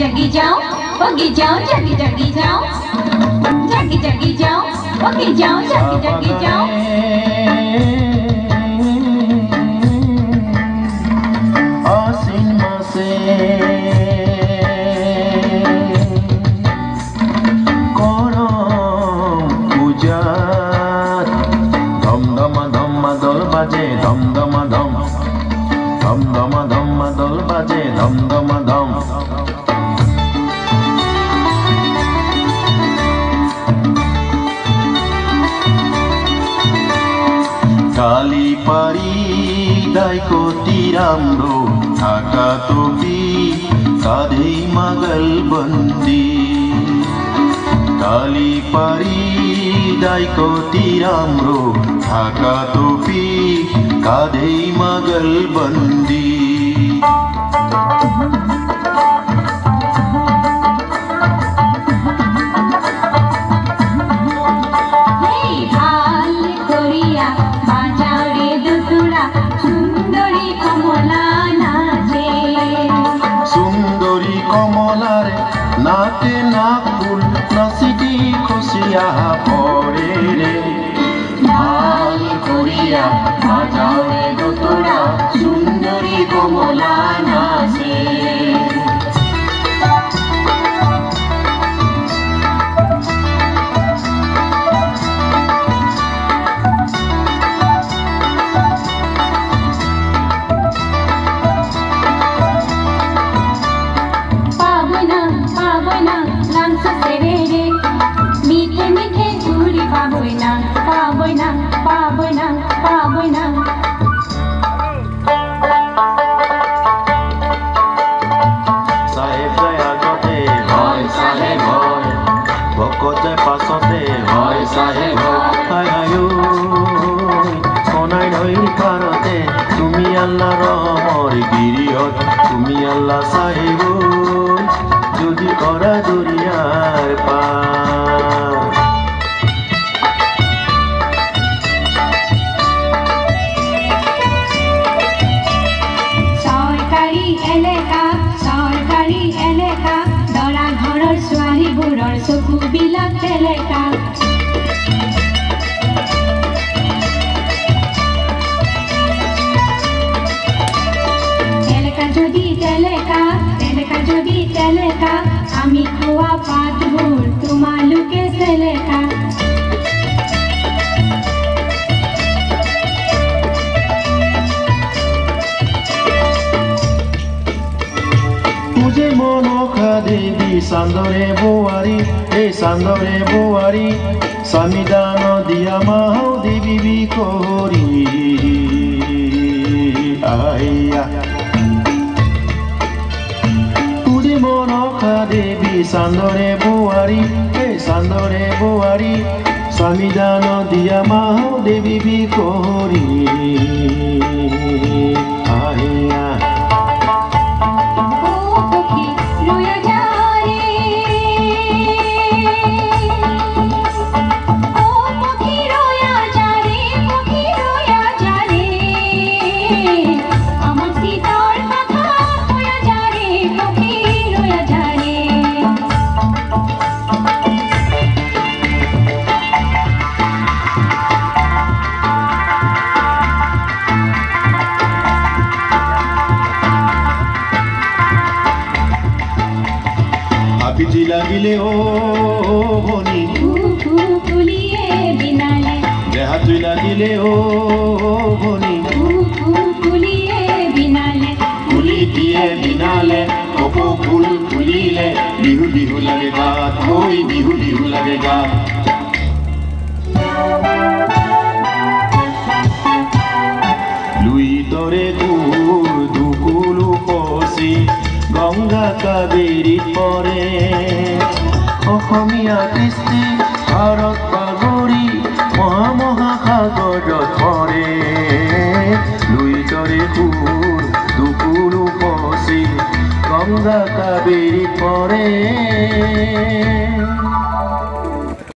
जगी जाओ जगी जाओ जगी जगी जाओ जगी जगी जाओ जगी जाओ जगी जगी जाओ आसिन मासे करम पूजा धमधमा धम्मा दल बाजे धमधमा धम धमधमा धम्मा दल बाजे धमधमा धम काली पारी दाइको तिराम्रो ढाका टोपी काँधै मागल बन्दी काली पारी दाइको तिराम्रो ढाका टोपी काँधै मागल बन्दी नाचे नाकुल नाचिटी खुशिया परे रे ढाल करिया बाजारे दतरा सुंदरी कमला नाचे তুমি আল্লাহ রহমর গিরিয়ত তুমি আল্লাহ সাহেব যদি করা দরিয়ার পার সরকারি এলেকা দৰা ঘৰৰ ছোৱালীবোৰৰ চকু বিলাক তেলেকা যদি তেলেকা আমি খোয়া পাতবোৰ তোমালোকে তেলেকা मुझे मनोखा देवी सान्दरे बोवारी ए सान्दरे बोवारी समिदान दिया माहौ देवी बिकोरी आया मनोखा देवी सान्दरे बोवारी ए सान्दरे बोवारी समिदान दिया माहौ देवी बिकोरी आया পিঠি লাগিলে ও ভনী ফুলিয়ে বিনালে দেহা তুই লাগিলে ও ভনী ফুলিয়ে বিনালে ফুলি দিয়ে বিনালে কপৌ ফুল ফুলিলে বিহু বিহু লাগে গাত ওই বিহু বিহু লাগে গাত লুই তরে গুর দুকুলু পচি গঙ্গা কাবেৰী পৰে অসমীয়া কৃষ্টি ভাৰত বাগৰি মহামহাসাগৰত পৰে লুইতৰে সুৰ দুকুলু পচি গঙ্গা কাবেৰী পৰে